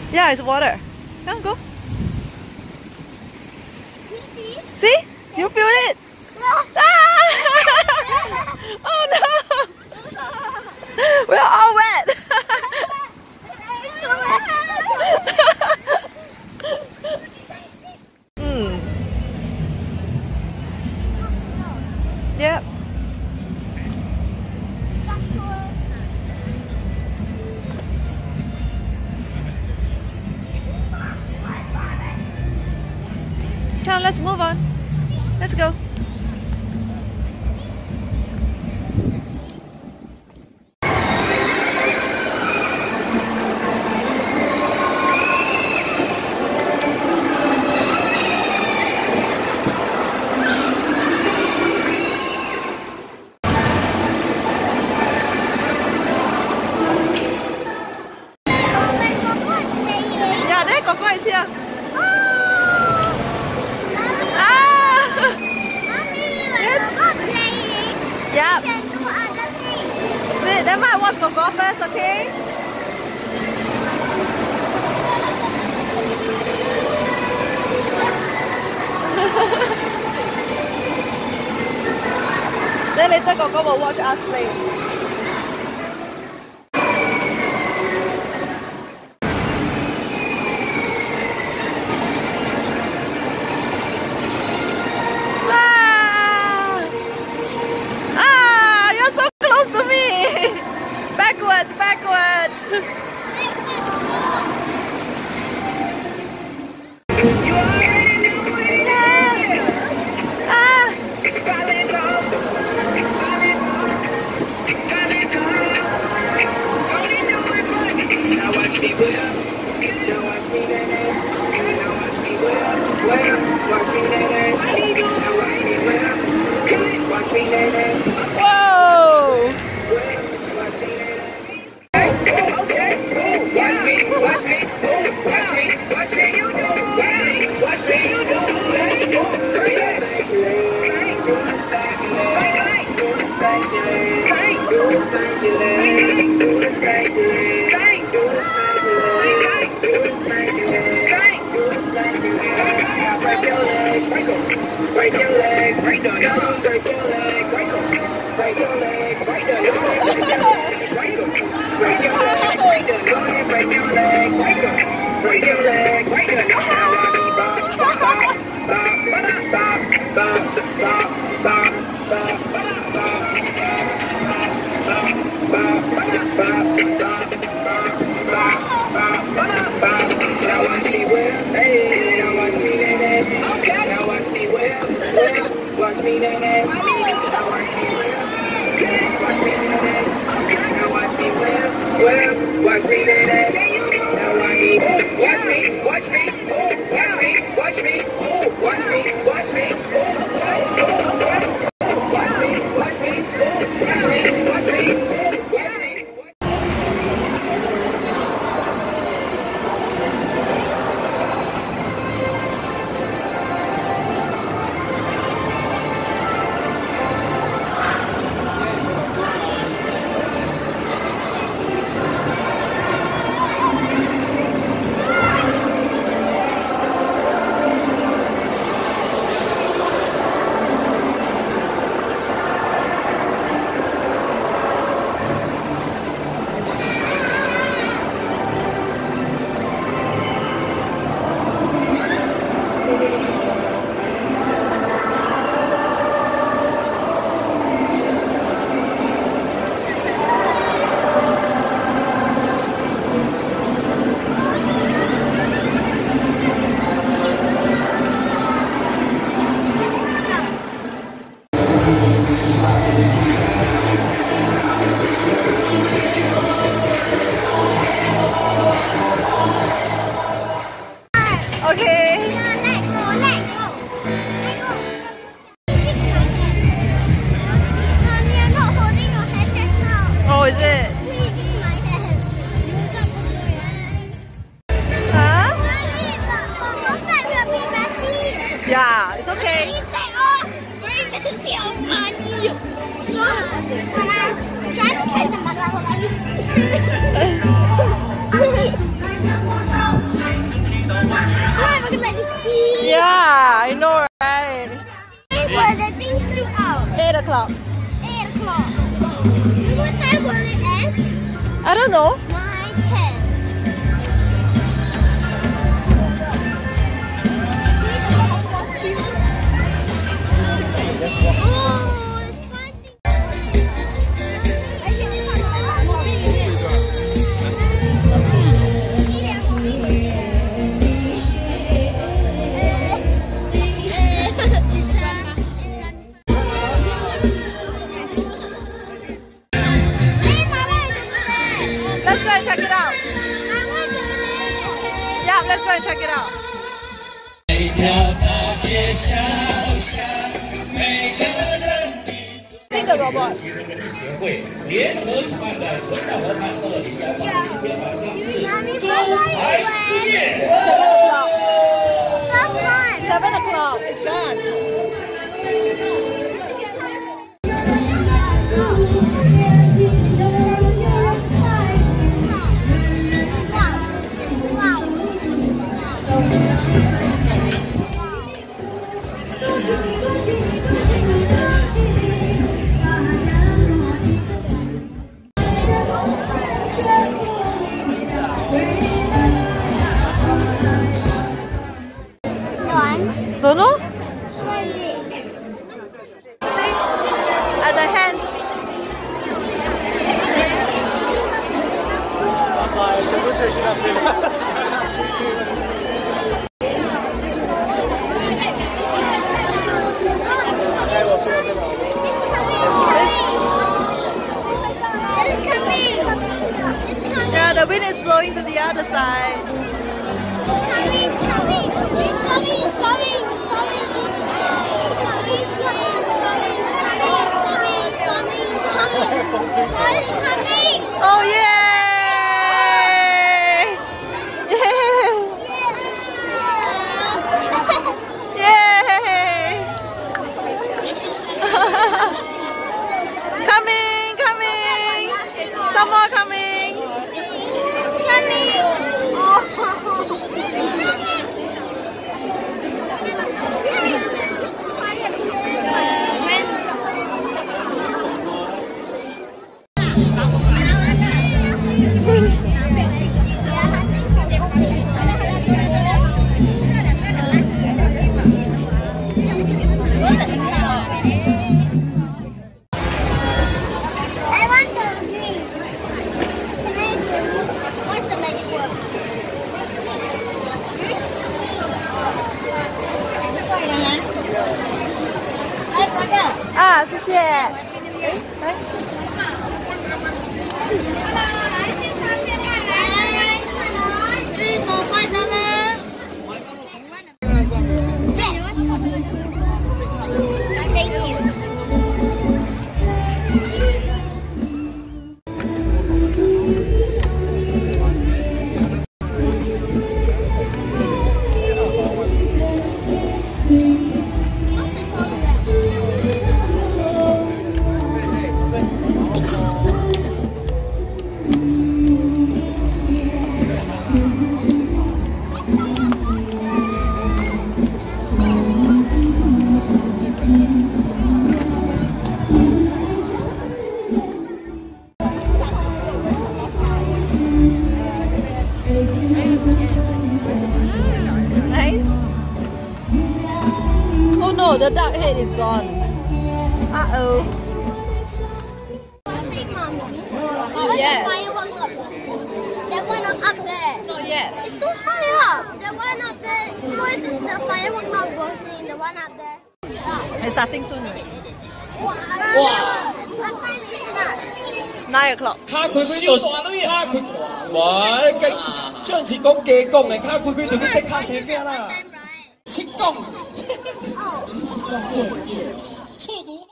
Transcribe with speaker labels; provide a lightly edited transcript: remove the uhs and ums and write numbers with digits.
Speaker 1: Yeah, it's water. Come, go. See? You feel it? Ah! Oh no! We're all wet. Yep. Come, let's move on. Let's go. Yeah, there, Coco is here. Yeah. Then I watch Coco first, okay? Then later Coco will watch us play. Backwards. You already know it. Ah. Silent talk. Only know it funny. Now watch me whip. Now watch me nay. Now watch me whip. Watch me nay. Now watch me whip. Watch me nay. Whoa. Break your legs, break your legs, break your legs, break your legs, break your legs, break your legs, break your legs, break your legs, break your legs, break your legs. Now watch me whip, hey, now watch me nay. Now watch me whip, watch me nay. Now watch me whip, watch me nay. Now watch me whip, watch me nay. Now watch me, watch me, watch me, watch me, watch me, watch me, watch me.
Speaker 2: I don't know.
Speaker 3: 9, 10. Oh, it's
Speaker 2: Let's go and check it out. Yeah, let's go and check it out. 每条大街小巷，每个人那个 robot。协会联合举办的春暖河畔2018天晚上是海之夜。7 o'clock. It's gone. Don't know? See? At the hands. Yeah, the wind is blowing to the other side.
Speaker 3: It's coming.
Speaker 2: Oh yay! Yay! Coming! Some more coming! Ah, 谢谢。
Speaker 3: Thank you.
Speaker 2: Oh, the duck head is gone. Uh-oh.
Speaker 3: Not
Speaker 2: yet.
Speaker 3: That one up there.
Speaker 2: Not yet.
Speaker 3: It's so high up. The one up there. Why is the firework not bursting? The one up there.
Speaker 2: It's starting soon.
Speaker 3: Wow. What time is that?
Speaker 2: 9 o'clock.
Speaker 4: 卡開佢度，卡佢，哇！張志講嘅講嘅，卡佢度要逼卡死咩啦？切工，錯估。